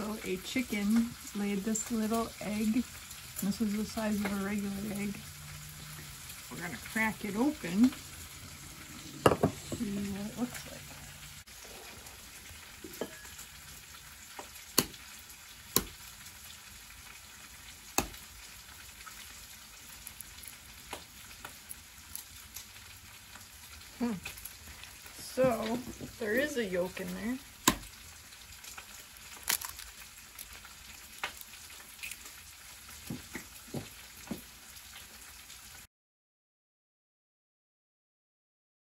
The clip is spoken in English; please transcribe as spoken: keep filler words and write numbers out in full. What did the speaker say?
So a chicken laid this little egg. This is the size of a regular egg. We're gonna crack it open, see what it looks like. Hmm. So there is a yolk in there.